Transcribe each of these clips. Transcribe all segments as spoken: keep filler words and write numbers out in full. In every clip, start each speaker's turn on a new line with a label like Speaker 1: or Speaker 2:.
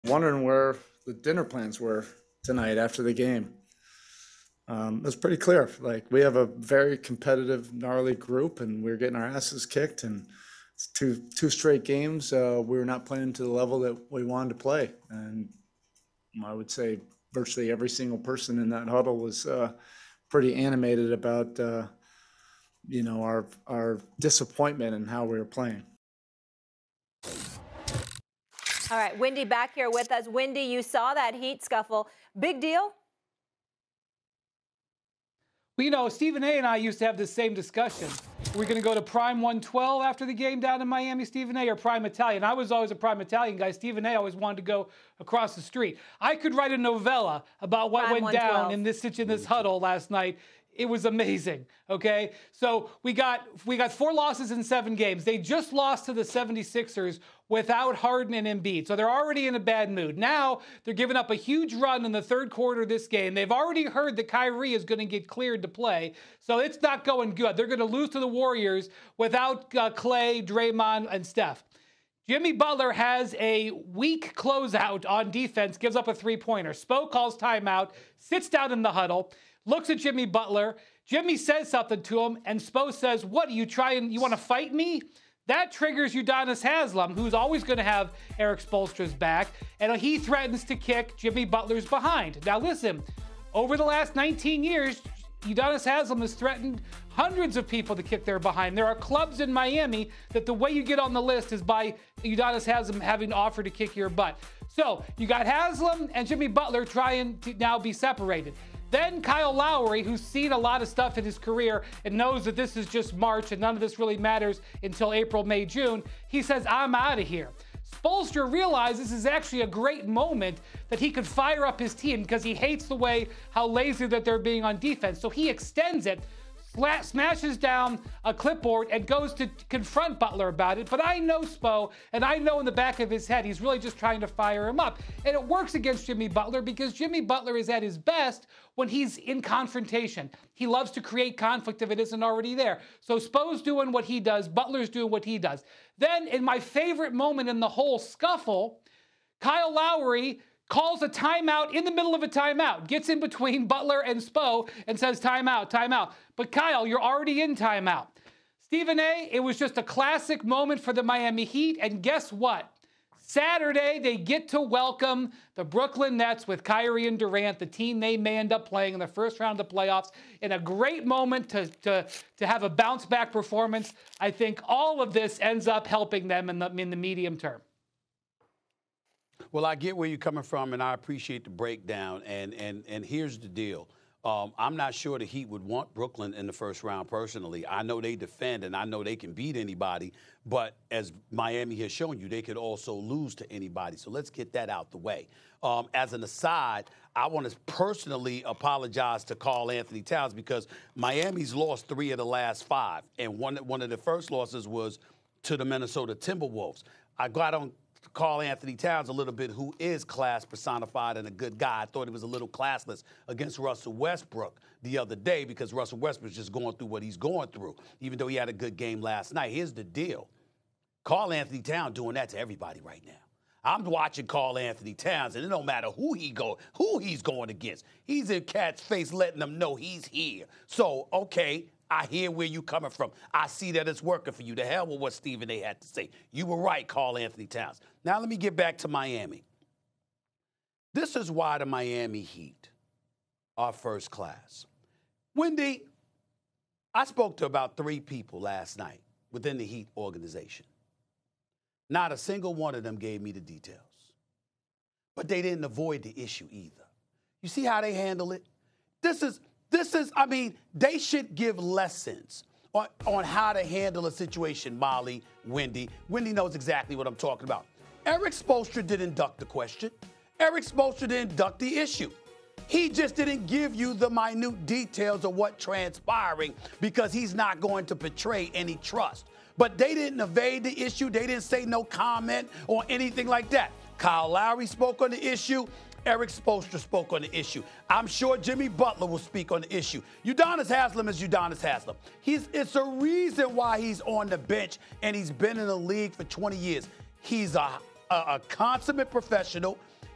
Speaker 1: Wondering where the dinner plans were tonight after the game. Um, it was pretty clear. Like, we have a very competitive, gnarly group, and we we're getting our asses kicked. And it's two two straight games, uh, we were not playing to the level that we wanted to play. And I would say virtually every single person in that huddle was uh, pretty animated about, uh, you know, our our disappointment in how we were playing.
Speaker 2: All right, Wendy back here with us. Wendy, you saw that Heat scuffle. Big deal?
Speaker 3: Well, you know, Stephen A. and I used to have this same discussion. We're going to go to Prime one twelve after the game down in Miami, Stephen A., or Prime Italian. I was always a Prime Italian guy. Stephen A. always wanted to go across the street. I could write a novella about what
Speaker 2: Prime
Speaker 3: went down in this in this huddle last night. It was amazing, okay? So we got we got four losses in seven games. They just lost to the seventy-sixers without Harden and Embiid. So they're already in a bad mood. Now they're giving up a huge run in the third quarter of this game. They've already heard that Kyrie is going to get cleared to play. So it's not going good. They're going to lose to the Warriors without uh, Clay, Draymond, and Steph. Jimmy Butler has a weak closeout on defense, gives up a three-pointer. Spo calls timeout, sits down in the huddle, looks at Jimmy Butler. Jimmy says something to him, and Spo says, what, are you trying, you want to fight me? That triggers Udonis Haslem, who's always going to have Erik Spoelstra's back, and he threatens to kick Jimmy Butler's behind. Now listen, over the last nineteen years, Udonis Haslem has threatened hundreds of people to kick their behind. There are clubs in Miami that the way you get on the list is by Udonis Haslem having offered to kick your butt. So you got Haslem and Jimmy Butler trying to now be separated. Then Kyle Lowry, who's seen a lot of stuff in his career and knows that this is just March and none of this really matters until April, May, June, he says, I'm out of here. Spoelstra realizes this is actually a great moment that he could fire up his team because he hates the way how lazy that they're being on defense. So he extends it, smashes down a clipboard, and goes to confront Butler about it. But I know Spo, and I know in the back of his head, he's really just trying to fire him up. And it works against Jimmy Butler because Jimmy Butler is at his best when he's in confrontation. He loves to create conflict if it isn't already there. So Spo's doing what he does, Butler's doing what he does. Then, in my favorite moment in the whole scuffle, Kyle Lowry calls a timeout in the middle of a timeout, gets in between Butler and Spo and says, timeout, timeout. But Kyle, you're already in timeout. Stephen A., it was just a classic moment for the Miami Heat, and guess what? Saturday, they get to welcome the Brooklyn Nets with Kyrie and Durant, the team they may end up playing in the first round of the playoffs, in a great moment to, to, to have a bounce-back performance. I think all of this ends up helping them in the, in the medium term.
Speaker 4: Well, I get where you're coming from, and I appreciate the breakdown. And and and here's the deal. Um, I'm not sure the Heat would want Brooklyn in the first round personally. I know they defend, and I know they can beat anybody. But as Miami has shown you, they could also lose to anybody. So let's get that out the way. Um, as an aside, I want to personally apologize to Karl-Anthony Towns because Miami's lost three of the last five. And one, one of the first losses was to the Minnesota Timberwolves. I got on Karl-Anthony Towns a little bit, who is class personified and a good guy. I thought he was a little classless against Russell Westbrook the other day because Russell Westbrook's just going through what he's going through, even though he had a good game last night. Here's the deal. Karl-Anthony Towns doing that to everybody right now. I'm watching Karl-Anthony Towns, and it don't matter who he go, who he's going against. He's in Cat's face letting them know he's here. So, okay, I hear where you coming from. I see that it's working for you. To hell with what Stephen A. had to say. You were right, Karl-Anthony Towns. Now let me get back to Miami. This is why the Miami Heat are first class. Wendy, I spoke to about three people last night within the Heat organization. Not a single one of them gave me the details. But they didn't avoid the issue either. You see how they handle it? This is... This is, I mean, they should give lessons on, on how to handle a situation, Molly, Wendy. Wendy knows exactly what I'm talking about. Erik Spoelstra didn't duck the question. Erik Spoelstra didn't duck the issue. He just didn't give you the minute details of what transpiring because he's not going to betray any trust. But they didn't evade the issue. They didn't say no comment or anything like that. Kyle Lowry spoke on the issue. Erik Spoelstra spoke on the issue. I'm sure Jimmy Butler will speak on the issue. Udonis Haslem is Udonis Haslem. He's, it's a reason why he's on the bench, and he's been in the league for twenty years. He's a, a, a consummate professional.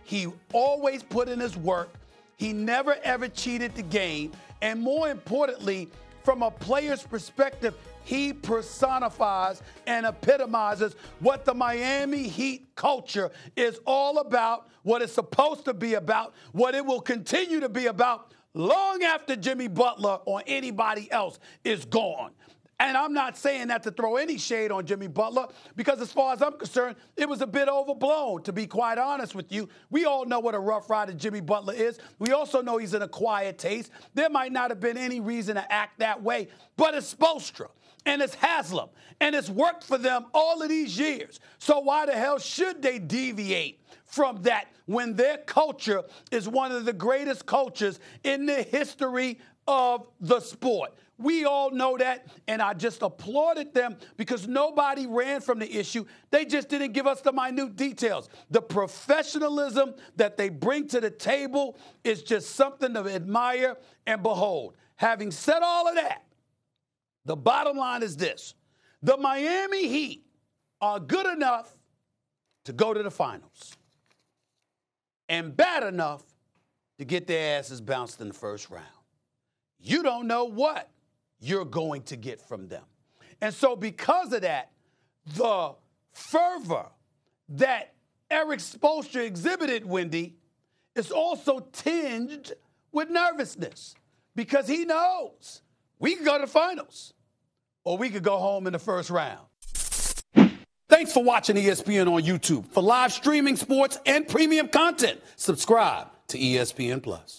Speaker 4: He always put in his work. He never, ever cheated the game. And more importantly, from a player's perspective, he personifies and epitomizes what the Miami Heat culture is all about, what it's supposed to be about, what it will continue to be about long after Jimmy Butler or anybody else is gone. And I'm not saying that to throw any shade on Jimmy Butler, because as far as I'm concerned, it was a bit overblown, to be quite honest with you. We all know what a rough rider Jimmy Butler is. We also know he's an acquired taste. There might not have been any reason to act that way, but it's Spoelstra and it's Haslam, and it's worked for them all of these years. So why the hell should they deviate from that when their culture is one of the greatest cultures in the history of the sport? We all know that, and I just applauded them because nobody ran from the issue. They just didn't give us the minute details. The professionalism that they bring to the table is just something to admire and behold. Having said all of that, the bottom line is this. The Miami Heat are good enough to go to the finals and bad enough to get their asses bounced in the first round. You don't know what you're going to get from them. And so because of that, the fervor that Erik Spoelstra exhibited, Wendy, is also tinged with nervousness because he knows we can go to the finals or we could go home in the first round. Thanks for watching E S P N on YouTube. For live streaming sports and premium content, subscribe to E S P N Plus.